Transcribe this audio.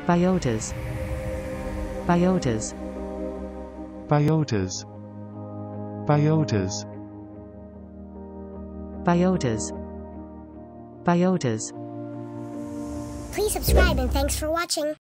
biotas, biotas, biotas, biotas, biotas, biotas. Please subscribe and thanks for watching.